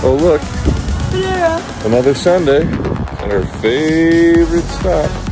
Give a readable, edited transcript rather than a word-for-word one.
Oh look, Vedra. another Sunday and our favorite stop.